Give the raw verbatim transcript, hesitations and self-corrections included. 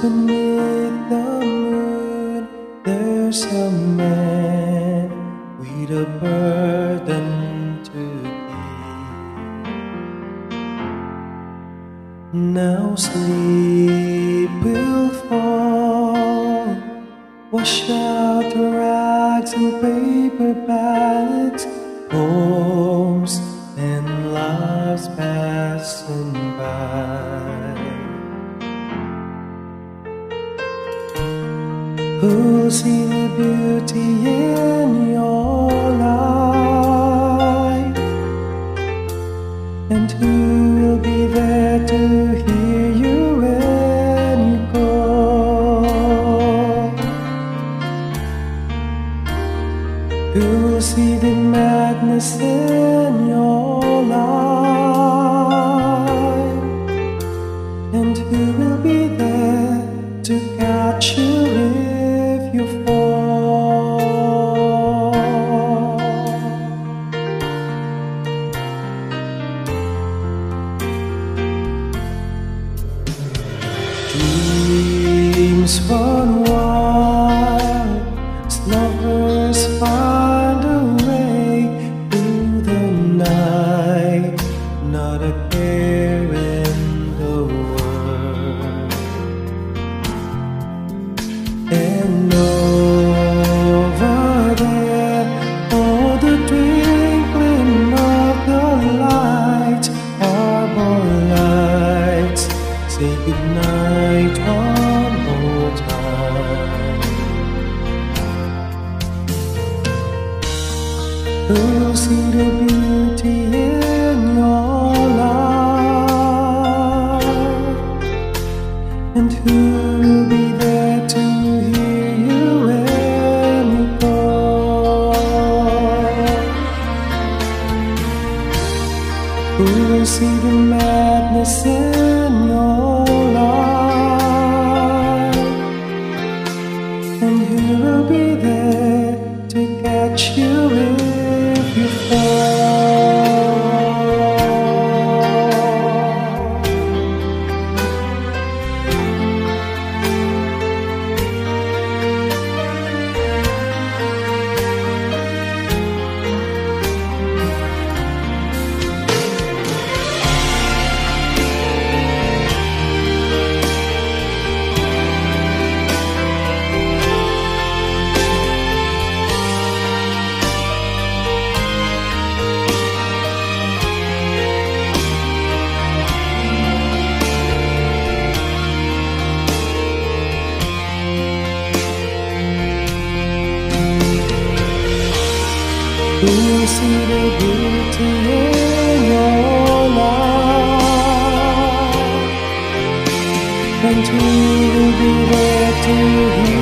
beneath the moon, there's a man with a burden to keep. Now sleep will fall, wash out the rags and paper bags, homes and lives passing by. Who'll see the beauty in your life? And who will be there to hear you when you call? Who'll see the madness in your life? And who will be there to catch you if you fall? Dreams run wild as lovers find a way through the night, not a care in the world. And over there, all the twinkling of the lights, harbor lights, say goodnight one more time. Who'll see the beauty in your life? And who will be there to hear you when you call? Who will see the madness in your life? And who will be there to catch you if you fall? Who will see the beauty in your life? And who will be there to hear